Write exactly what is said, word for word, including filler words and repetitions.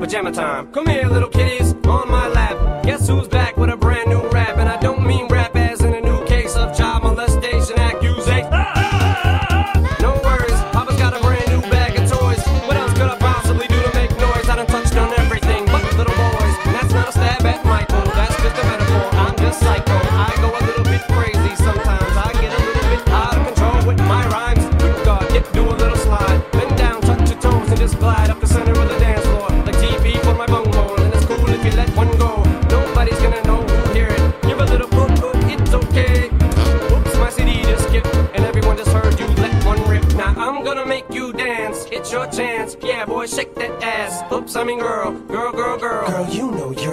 pajama time. Come here, little kitties, on my lap. Guess who's back with a brand new rap? And I don't mean rap as in a new case of child molestation accusation. No worries, Papa's got a brand new bag of toys. What else could I possibly do to make noise? I done touched on everything but little boys. And that's not a stab at Michael, that's just a metaphor. I'm just psycho, I go a little bit crazy sometimes. I get a little bit out of control with my rhymes. Good God, get do a little slide. Bend down, touch your toes, and just glide up the center of the dance floor. Like T V for my bunghole, and it's cool if you let one go. Nobody's gonna know who hear it. Give a little book, but it's okay. Oops, my C D just skipped, and everyone just heard you let one rip. Now I'm gonna make you dance, it's your chance. Yeah, boy, shake that ass. Oops, I mean girl, girl, girl, girl. Girl, you know you're